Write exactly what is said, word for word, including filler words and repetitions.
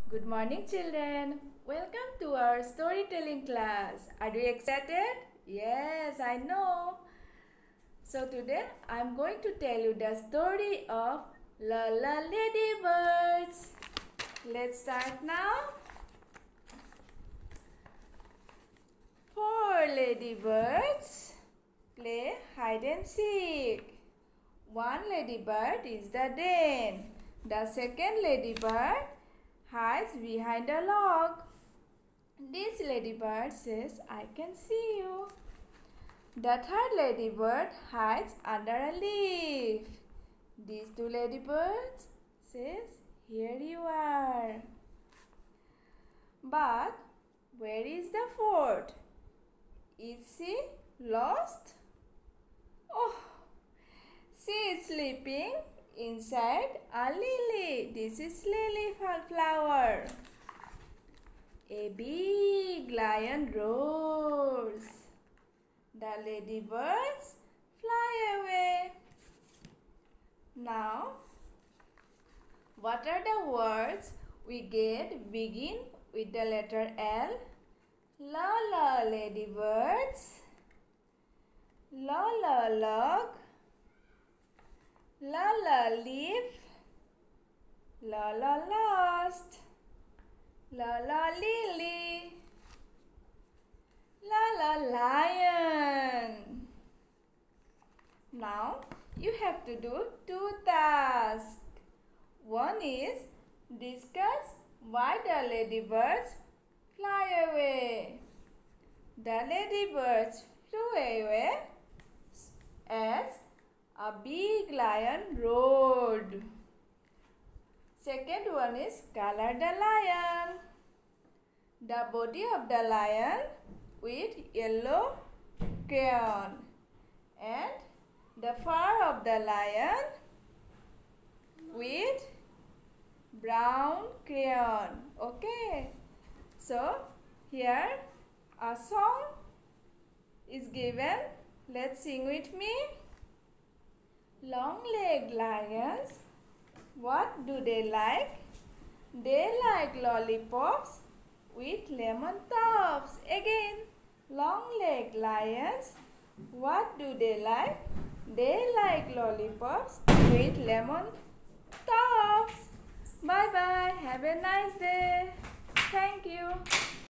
Good morning, children. Welcome to our storytelling class. Are you excited? Yes, I know. So today I'm going to tell you the story of La La Ladybirds. Let's start now. Four ladybirds play hide and seek. One ladybird is the den. The second ladybird hides behind a log. This ladybird says, I can see you. The third ladybird hides under a leaf. These two ladybirds says, here you are. But where is the fourth? Is she lost? Oh, she is sleeping inside a lily. This is lily flower. A big lion roars. The ladybirds fly away. Now, what are the words we get begin with the letter L? La la ladybirds. La la log. La la leaf. La la lost. La la lily. La la lion. Now you have to do two tasks. One is discuss why the ladybirds fly away. The ladybirds flew away as a big lion roared. Second one is color the lion. The body of the lion with yellow crayon and the fur of the lion with brown crayon. Okay. So here a song is given. Let's sing with me. Long-legged lions, what do they like? They like lollipops with lemon tops. Again, long-legged lions, what do they like? They like lollipops with lemon tops. Bye-bye. Have a nice day. Thank you.